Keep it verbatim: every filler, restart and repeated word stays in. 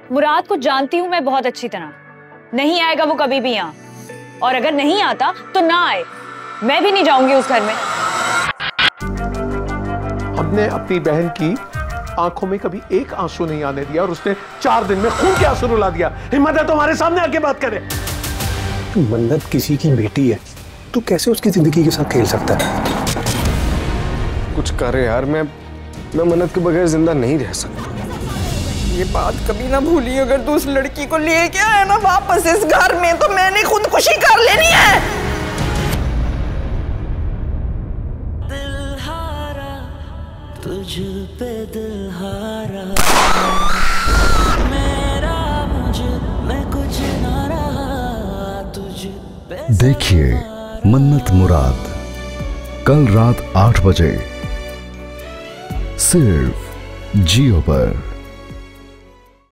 मुराद को जानती हूँ मैं बहुत अच्छी तरह, नहीं आएगा वो कभी भी यहाँ, और अगर नहीं आता तो ना आए, मैं भी नहीं जाऊंगी उस घर में। हमने अपनी बहन की आंखों में कभी एक आंसू नहीं आने दिया और उसने चार दिन में खून के आंसू रुला दिया। हिम्मत है तुम्हारे सामने आके बात करे। मन्नत किसी की बेटी है, तू कैसे उसकी जिंदगी के साथ खेल सकता है? कुछ करे यार, मैं मैं मन्नत के बगैर जिंदा नहीं रह सकता। ये बात कभी ना भूली, अगर तू उस लड़की को लेके आया ना वापस इस घर में तो मैंने खुदकुशी कर लेनी है। दिल हारा तुझ पे दिल हारा, मेरा मुझे मैं कुछ ना रहा तुझ पे। देखिए मन्नत मुराद कल रात आठ बजे सिर्फ जियो पर।